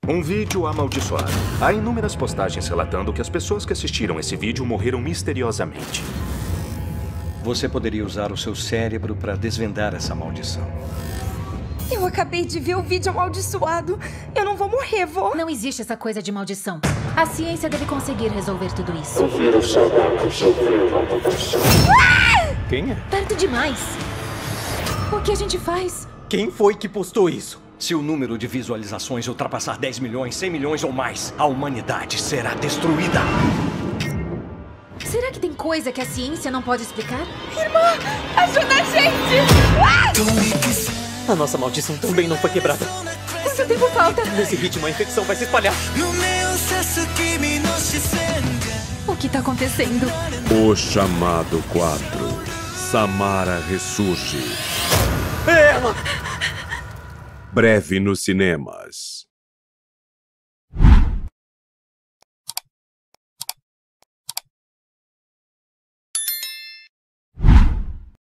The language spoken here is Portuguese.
Um vídeo amaldiçoado. Há inúmeras postagens relatando que as pessoas que assistiram esse vídeo morreram misteriosamente. Você poderia usar o seu cérebro para desvendar essa maldição. Eu acabei de ver o vídeo amaldiçoado. Eu não vou morrer, vô. Não existe essa coisa de maldição. A ciência deve conseguir resolver tudo isso. O vírus sagrado sofreu uma mutação. Quem é? Perto demais. O que a gente faz? Quem foi que postou isso? Se o número de visualizações ultrapassar 10 milhões, 100 milhões ou mais, a humanidade será destruída. Será que tem coisa que a ciência não pode explicar? Irmã, ajuda a gente! A nossa maldição também não foi quebrada. Quanto tempo falta? Nesse ritmo, a infecção vai se espalhar. O que tá acontecendo? O Chamado 4. Samara ressurge. Ela! Breve nos cinemas.